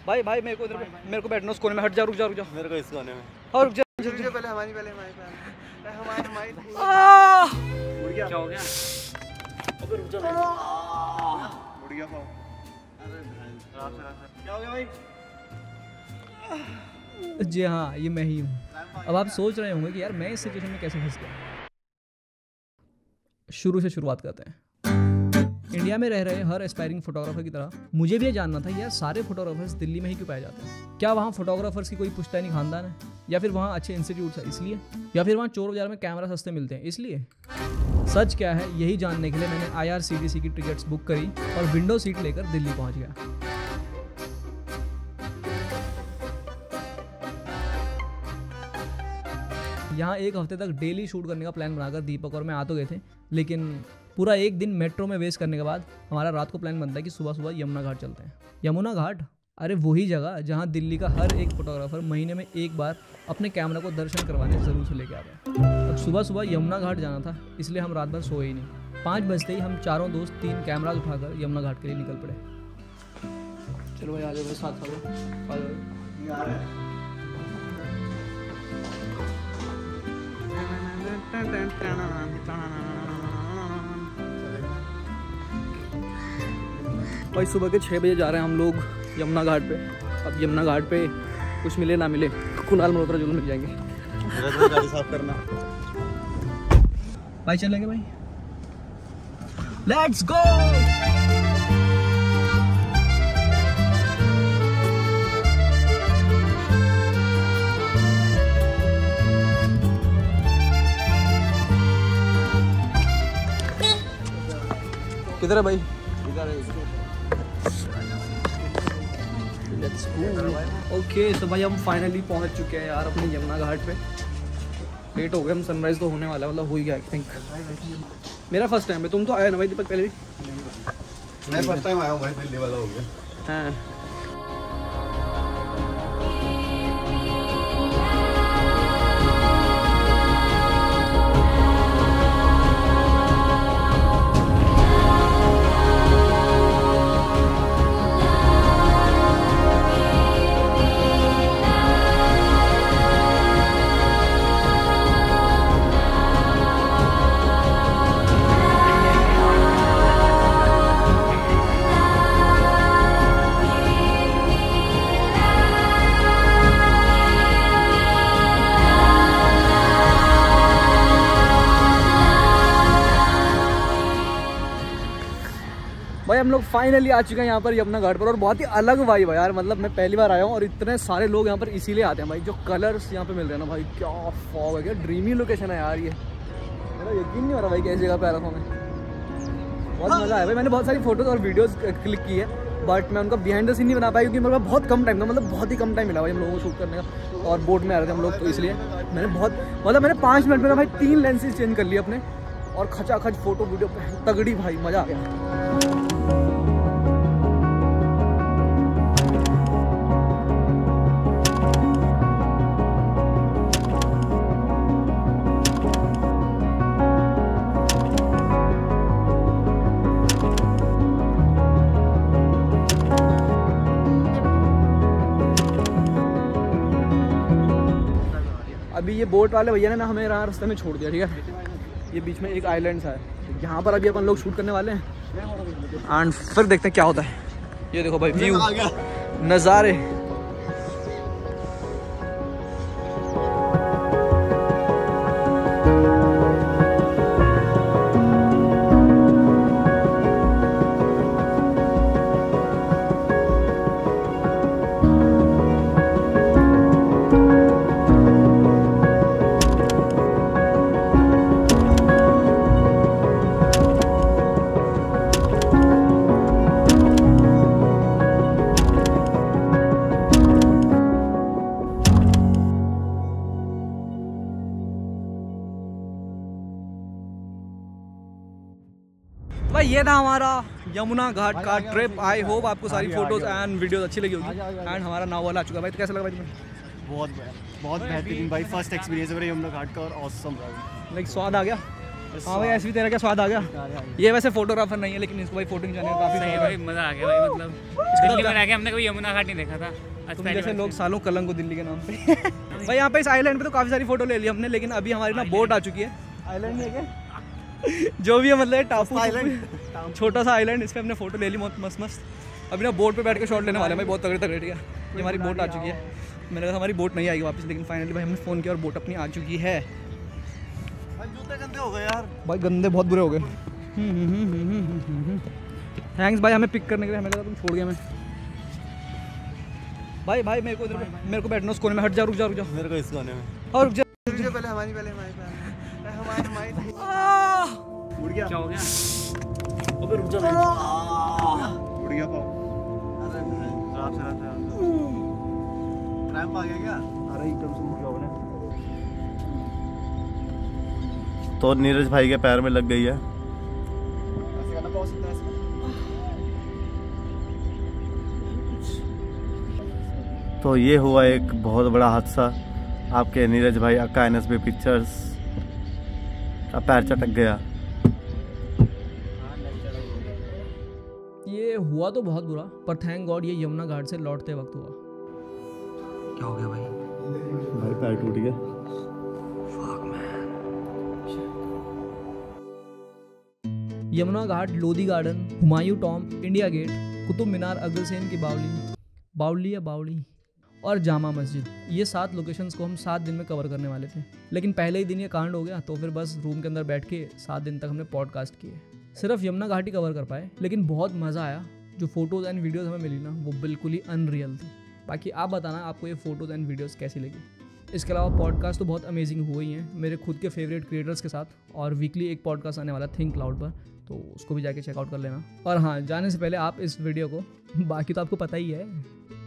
भाई भाई मेरे को इधर मेरे को बैठना उस कोने में, हट जा, रुक जा मेरे को इस कोने में। और रुक जा पहले हमारी क्या हो गया? अबे रुक जा, उड़ गया पाँव। क्या हो गया भाई? जी हाँ, ये मैं ही हूँ। अब आप सोच रहे होंगे कि यार मैं इस सिचुएशन में कैसे फंस गया। शुरू से शुरुआत करते हैं। इंडिया में रह रहे हर एस्पायरिंग फोटोग्राफर की तरह मुझे भी ये जानना था यार सारे फोटोग्राफर्स दिल्ली में ही क्यों पाए जाते हैं। क्या वहाँ फोटोग्राफर्स की कोई पुश्तैनी खानदान है, या फिर वहाँ अच्छे इंस्टीट्यूट है इसलिए, या फिर वहाँ चोर बाजार में कैमरा सस्ते मिलते हैं इसलिए। सच क्या है यही जानने के लिए मैंने IRCTC की टिकट्स बुक करी और विंडो सीट लेकर दिल्ली पहुँच गया। यहाँ एक हफ्ते तक डेली शूट करने का प्लान बनाकर दीपक और मैं आ तो गए थे, लेकिन पूरा एक दिन मेट्रो में वेस्ट करने के बाद हमारा रात को प्लान बनता है कि सुबह सुबह यमुना घाट चलते हैं। यमुना घाट, अरे वही जगह जहाँ दिल्ली का हर एक फोटोग्राफर महीने में एक बार अपने कैमरा को दर्शन करवाने ज़रूर से लेके आता है। अब सुबह सुबह यमुना घाट जाना था, इसलिए हम रात भर सोए ही नहीं। 5 बजते ही हम चारों दोस्त 3 कैमरा उठाकर यमुना घाट के लिए निकल पड़े। चलो भाई आ जाओ, साथ आ जाओ। भाई सुबह के 6 बजे जा रहे हैं हम लोग यमुना घाट पे। अब यमुना घाट पे कुछ मिले ना मिले, कुणाल मल्होत्रा जरूर मिल जाएंगे। गाड़ी साफ करना भाई, चलेंगे भाई, लेट्स गो। किधर है भाई? इधर है। Let's go. ओके तो भाई हम फाइनली पहुंच चुके हैं यार अपने यमुना घाट पे। लेट हो गए हम, सनराइज तो होने वाला है, मतलब हो ही गया आई थिंक। मेरा फर्स्ट टाइम है, तुम तो आया ना भाई दीपक पहले भी? मैं फर्स्ट टाइम आया हूँ भाई, दिल्ली वाला हो गया। हाँ भाई हम लोग फाइनली आ चुके हैं यहाँ पर यमुना घाट पर, और बहुत ही अलग वाइब है यार। मतलब मैं पहली बार आया हूँ और इतने सारे लोग यहाँ पर इसीलिए आते हैं भाई, जो कलर्स यहाँ पे मिल रहे हैं ना भाई, क्या फॉग है, क्या ड्रीमी लोकेशन है यार ये। मेरा यकीन नहीं हो रहा भाई कैसी जगह पे आ रहा हूँ मैं। बहुत मज़ा आया भाई। मैंने बहुत सारी फोटोज़ और वीडियोज़ क्लिक की है, बट मैं उनका बिहाइंड द सीन नहीं बना पाया क्योंकि मेरे पास बहुत कम टाइम था, मतलब बहुत ही कम टाइम मिला भाई हम लोगों को शूट करने का। और बोट में आ रहे थे हम लोग, तो इसलिए मैंने मैंने 5 मिनट में ना भाई 3 लेंसेज चेंज कर लिए अपने, और खचाखच फोटो वीडियो तगड़ी भाई, मज़ा आ गया। अभी ये बोट वाले भैया ने ना हमें यहाँ रास्ते में छोड़ दिया, ठीक है। ये बीच में एक आइलैंड सा है, यहाँ पर अभी अपन लोग शूट करने वाले हैं एंड फिर देखते हैं क्या होता है। ये देखो भाई व्यू, नज़ारे। भाई ये था हमारा यमुना घाट का ट्रिप। आई होप आपको सारी फोटोज एंड वीडियोस अच्छी लगी होगी। एंड हमारा नावल आ चुका है भाई, तो कैसा लगा भाई तुम्हें? बहुत बेहतरीन भाई, फर्स्ट एक्सपीरियंस है मेरा यमुना घाट का और ऑसम रहा। लाइक स्वाद आ गया। हाँ भाई ऐसे भी तेरा क्या स्वाद आ गया। ये वैसे फोटोग्राफर नहीं है लेकिन इसको भाई फोटो खिंचाने का काफी सही है भाई, मजा आ गया भाई। मतलब दिल्ली में रह के हमने कोई यमुना घाट नहीं देखा था। तुम जैसे लोग सालों कलंक को दिल्ली के नाम पे भाई यहाँ पे इस आइलैंड पे तो काफी सारी फोटो ले ली हमने, लेकिन अभी हमारी ना बोट आ चुकी है। आइलैंड नहीं है क्या जो भी है, मतलब टापू छोटा सा आइलैंड, इस पे हमने फोटो ले ली मस्त मस्त। अभी ना बोट पे बैठ के शॉट लेने वाले हैं भाई, बहुत तगड़े तगड़े। ठीक है, ये हमारी बोट आ चुकी है। मैंने कहा हमारी बोट नहीं आएगी वापस, लेकिन फाइनली भाई हमने फ़ोन किया और बोट अपनी आ चुकी है। जूते गंदे हो गए यार भाई, गंदे बहुत बुरे हो गए। थैंक्स भाई हमें पिक करने के लिए। हमें लगा तुम छोड़ गया मैं। भाई भाई मेरे को इधर मेरे को बैठना उस कोने में। हट जा, रुक जा रुक जा मेरे को इस कोने में। और रुक जा पहले हमारी उड़ गया। क्या हो गया? अबे रुक जा। उड़ गया पाओ। अरे खराब से रहता है। क्रैम्प आ गया क्या? अरे एकदम से उड़ गया होने। तो नीरज भाई के पैर में लग गई है। ऐसे करना पॉज होता है ऐसे। तो ये हुआ एक बहुत बड़ा हादसा। आपके नीरज भाई अक्का NSB पिक्चर्स का पैर चटक गया। ये हुआ तो बहुत बुरा, पर थैंक गॉड ये यमुना घाट से लौटते वक्त हुआ। क्या हो गया भाई? भाई पैर टूट गया। Yamuna Ghat, Lodhi Garden, Humayun tomb, India Gate, Qutub Minar, Agrasen की बावली या बावली और जामा मस्जिद, ये 7 लोकेशंस को हम 7 दिन में कवर करने वाले थे। लेकिन पहले ही दिन ये कांड हो गया, तो फिर बस रूम के अंदर बैठ के 7 दिन तक हमने पॉडकास्ट किए। सिर्फ यमुना घाट ही कवर कर पाए, लेकिन बहुत मज़ा आया। जो फोटोज़ एंड वीडियोज़ हमें मिली ना, वो बिल्कुल ही अनरियल थी। बाकी आप बताना आपको ये फ़ोटोज़ एंड वीडियोज़ कैसी लगी। इसके अलावा पॉडकास्ट तो बहुत अमेजिंग हुए ही हैं मेरे खुद के फेवरेट क्रिएटर्स के साथ, और वीकली एक पॉडकास्ट आने वाला थिंक क्लाउड पर, तो उसको भी जाके चेकआउट कर लेना। और हाँ, जाने से पहले आप इस वीडियो को, बाकी तो आपको पता ही है,